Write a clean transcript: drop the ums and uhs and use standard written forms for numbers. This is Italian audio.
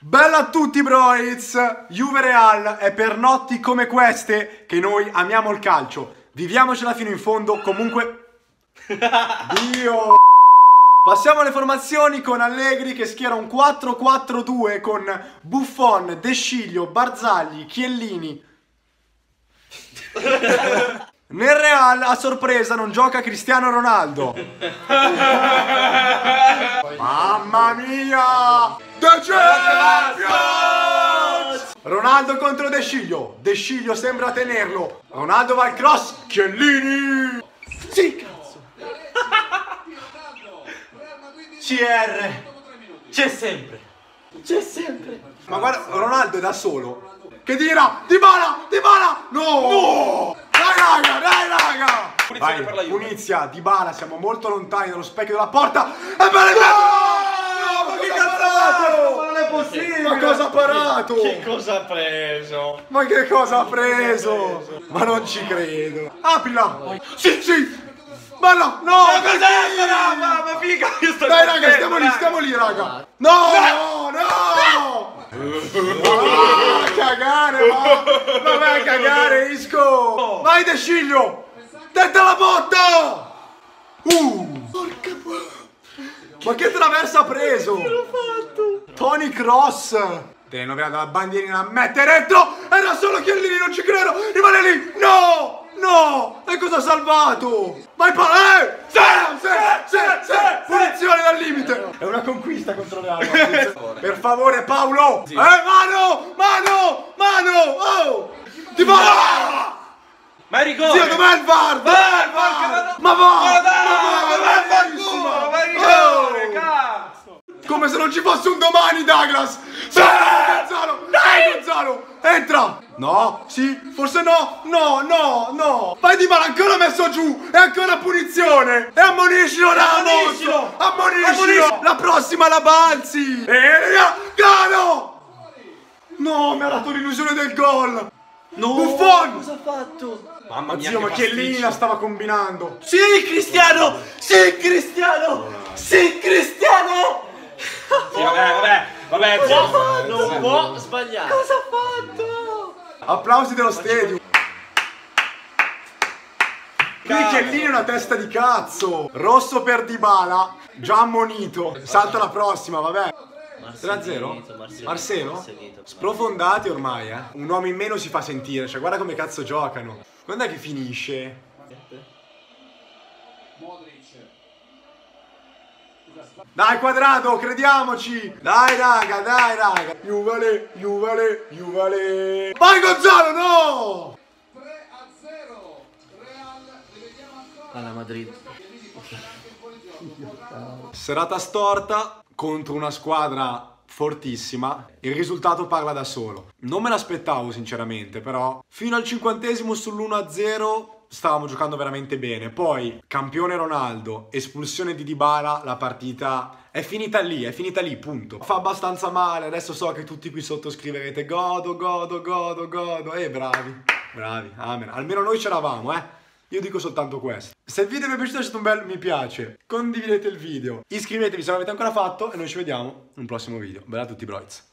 Bella a tutti broiz! Juve Real è per notti come queste che noi amiamo il calcio. Viviamocela fino in fondo, comunque... Dio! Passiamo alle formazioni con Allegri che schiera un 4-4-2 con Buffon, De Sciglio, Barzagli, Chiellini. Nel Real a sorpresa non gioca Cristiano Ronaldo. Mamma mia! The Champions! Ronaldo contro De Sciglio. De Sciglio sembra tenerlo. Ronaldo va al cross. Chiellini. Sì, cazzo. CR. C'è sempre. C'è sempre. Ma guarda, Ronaldo è da solo. Che tira. Dybala. Dybala. No. Dai raga. Vai, Punizia, Dybala, siamo molto lontani dallo specchio della porta. E benedetto! Ma che cazzato! Ma non è possibile! Ma cosa ha parato? Che cosa ha preso? Ma che cosa ha preso? Ma non ci credo. Aprila! Sì! Ma no! Ma cos'è? Ma figa! Dai raga, stiamo lì raga! No! Cagare, va! Ma vai a cagare, Isco! Vai De Sciglio! Tenta la botta! Porca ma che traversa ha preso? Che l'ho fatto? Tony Cross! Telenovela dalla bandierina, mette dentro! Era solo Chiellini, non ci credo! Rimane lì! No! E cosa ha salvato? Vai Sì! Punizione dal limite! È una conquista contro Real. Per favore Paolo! Sì. Mano! Oh! Ti va! Ma rigore! Zio, dov'è il VAR? Ma va! Ma rigore, cazzo! Come se non ci fosse un domani, Douglas! Gonzalo! Gonzalo! Entra! No? Sì? Forse no? No! Vai Dybala, ancora messo giù! E ancora punizione! E ammoniscilo Ramos! Ammoniscilo! La prossima la balzi! E via! Gano! No, mi ha dato l'illusione del gol! No! Buffon! Cosa ha fatto? Mamma mia, Zio, ma Chiellini la stava combinando! Sì, Cristiano! Sì, Cristiano! Sì, vabbè, non può sbagliare. Cosa ha fatto? Applausi dello stadio. Qui Chiellini è una testa di cazzo. Rosso per Dybala, già ammonito. Salta la prossima, vabbè. 3-0? Marcelo? Sprofondati ormai, eh. Un uomo in meno si fa sentire, cioè guarda come cazzo giocano. Quando è che finisce? Dai Quadrado, crediamoci! Dai raga! Juvale! Vai Gonzalo, no! 3-0 Real, rivediamo ancora alla Madrid. Serata storta contro una squadra fortissima. Il risultato parla da solo. Non me l'aspettavo sinceramente, però fino al 50esimo sull'1-0 stavamo giocando veramente bene. Poi campione Ronaldo, espulsione di Dybala, la partita è finita lì, punto. Fa abbastanza male, adesso so che tutti qui sotto scriverete godo. Bravi, amen. Almeno noi c'eravamo, Io dico soltanto questo. Se il video vi è piaciuto lasciate un bel mi piace, condividete il video, iscrivetevi se non l'avete ancora fatto e noi ci vediamo in un prossimo video. Bella a tutti broiz.